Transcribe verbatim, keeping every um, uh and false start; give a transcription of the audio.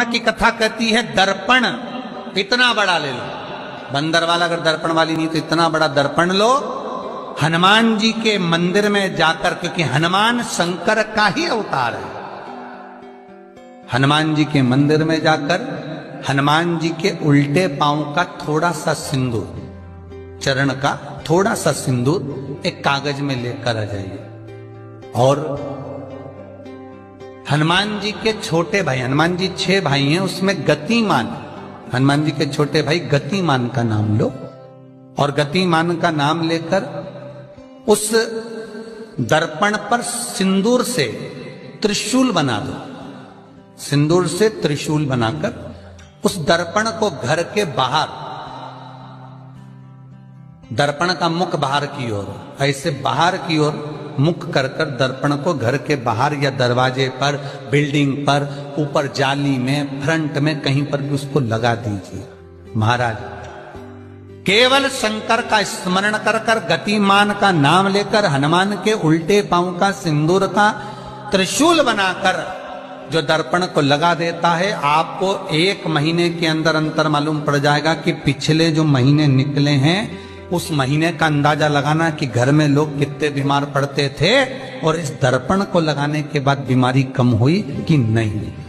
की कथा कहती है दर्पण इतना बड़ा ले लो, बंदर वाला अगर दर्पण वाली नहीं तो इतना बड़ा दर्पण लो, हनुमान जी के मंदिर में जाकर, क्योंकि हनुमान शंकर का ही अवतार है, हनुमान जी के मंदिर में जाकर हनुमान जी के उल्टे पांव का थोड़ा सा सिंदूर, चरण का थोड़ा सा सिंदूर एक कागज में लेकर आ जाइए। और हनुमान जी के छोटे भाई, हनुमान जी छह भाई हैं, उसमें गतिमान, हनुमान जी के छोटे भाई गतिमान का नाम लो, और गतिमान का नाम लेकर उस दर्पण पर सिंदूर से त्रिशूल बना दो, सिंदूर से त्रिशूल बनाकर उस दर्पण को घर के बाहर, दर्पण का मुख बाहर की ओर, ऐसे बाहर की ओर मुख कर कर दर्पण को घर के बाहर या दरवाजे पर, बिल्डिंग पर, ऊपर जाली में, फ्रंट में, कहीं पर भी उसको लगा दीजिए। महाराज केवल शंकर का स्मरण कर कर, गतिमान का नाम लेकर, हनुमान के उल्टे पांव का सिंदूर का त्रिशूल बनाकर जो दर्पण को लगा देता है, आपको एक महीने के अंदर अंतर मालूम पड़ जाएगा कि पिछले जो महीने निकले हैं उस महीने का अंदाजा लगाना कि घर में लोग कितने बीमार पड़ते थे और इस दर्पण को लगाने के बाद बीमारी कम हुई कि नहीं।